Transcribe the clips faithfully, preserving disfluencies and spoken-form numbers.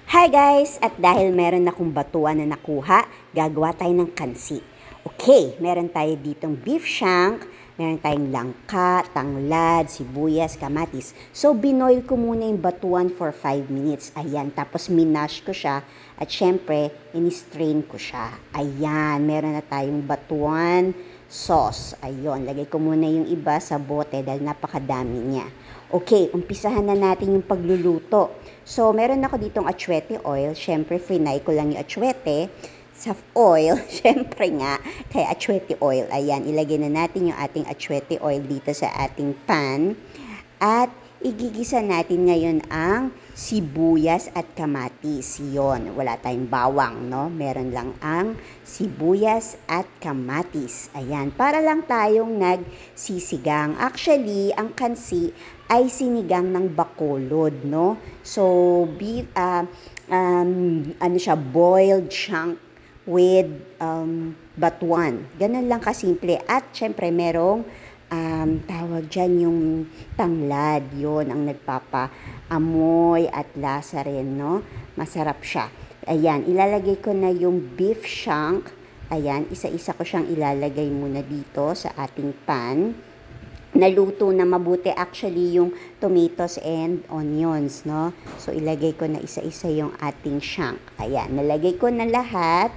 Hi guys! At dahil meron akong batuan na nakuha, gagawa tayo ng kansi. Okay, meron tayo ditong beef shank, meron tayong langka, tanglad, sibuyas, kamatis. So, binoil ko muna yung batuan for five minutes. Ayan, tapos minash ko siya at syempre, in-strain ko siya. Ayan, meron na tayong batuan sauce. Ayun, lagay ko muna yung iba sa bote dahil napakadami niya. Okay, umpisahan na natin yung pagluluto. So, meron ako ditong atsuete oil. Siyempre, finay ko lang yung atsuete sa oil. Siyempre nga, kaya atsuete oil. Ayan, ilagay na natin yung ating atsuete oil dito sa ating pan. At igigisa natin ngayon ang sibuyas at kamatis. Yon, wala tayong bawang, no? Meron lang ang sibuyas at kamatis. Ayan, para lang tayong nagsisigang. Actually, ang kansi ay sinigang ng bakulod, no? So, beef, uh, um, ano siya, boiled chunk with um, batuan. Ganun lang kasimple. At syempre, merong um, tawag dyan yung tanglad. Yun ang nagpapaamoy at lasa rin, no? Masarap siya. Ayan, ilalagay ko na yung beef shank. Ayan, isa-isa ko siyang ilalagay muna dito sa ating pan. Naluto na mabuti actually yung tomatoes and onions, no? So, ilagay ko na isa-isa yung ating shank. Ayan, nalagay ko na lahat.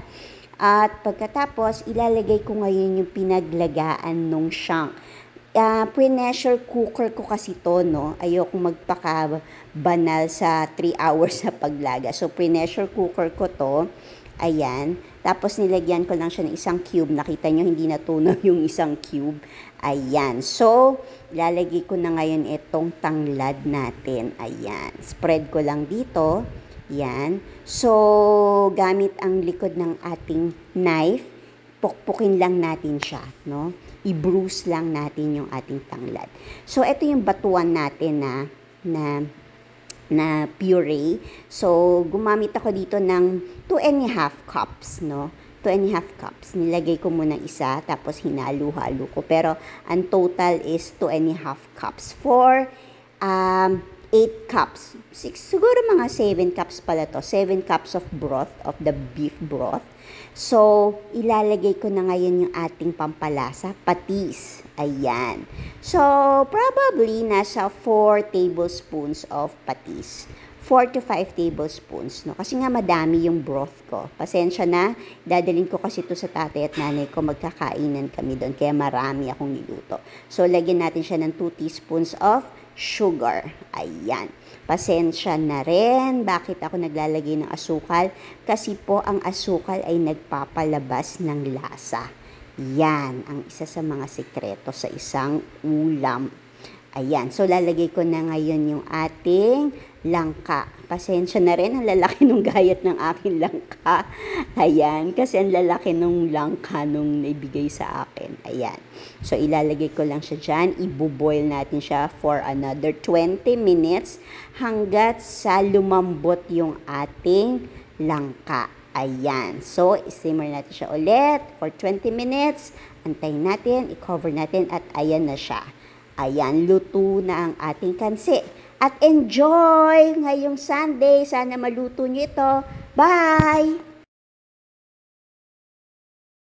At pagkatapos, ilalagay ko ngayon yung pinaglagaan ng shank. Uh, pre-pressure cooker ko kasi to, no? Ayoko magpaka-banal sa three hours na paglaga. So, pre-pressure cooker ko to. Ayan. Tapos, nilagyan ko lang siya ng isang cube. Nakita nyo, hindi natunaw yung isang cube. Ayan. So, lalagay ko na ngayon itong tanglad natin. Ayan. Spread ko lang dito. Ayan. So, gamit ang likod ng ating knife, pukpukin lang natin siya, no? I-bruise lang natin yung ating tanglad. So, ito yung batuan natin na, na, na puree. So, gumamit ako dito ng two and a half cups, no? two and a half cups. Nilagay ko muna isa, tapos hinalo-halo ko. Pero, ang total is two and a half cups. For, um, eight cups. Six, siguro mga seven cups pala to. seven cups of broth, of the beef broth. So, ilalagay ko na ngayon yung ating pampalasa, patis. Ayan. So, probably nasa four tablespoons of patis. four to five tablespoons, no? Kasi nga madami yung broth ko. Pasensya na, dadalhin ko kasi ito sa tatay at nanay ko, magkakainan kami doon, kaya marami akong niluto. So, lagyan natin siya ng two teaspoons of sugar. Ayan. Pasensya na rin. Bakit ako naglalagay ng asukal? Kasi po, ang asukal ay nagpapalabas ng lasa. Yan, ang isa sa mga sikreto sa isang ulam. Ayan. So, lalagay ko na ngayon yung ating langka. Pasensya na rin, ang lalaki nung gayat ng aking langka. Ayan, kasi ang lalaki nung langka nung naibigay sa akin. Ayan. So, ilalagay ko lang siya dyan. Ibuboil natin siya for another twenty minutes hanggat sa lumambot yung ating langka. Ayan. So, simmer natin siya ulit for twenty minutes. Antayin natin, i-cover natin at ayan na siya. Ayan, luto na ang ating kansi. At enjoy ngayong Sunday. Sana maluto nyo ito. Bye!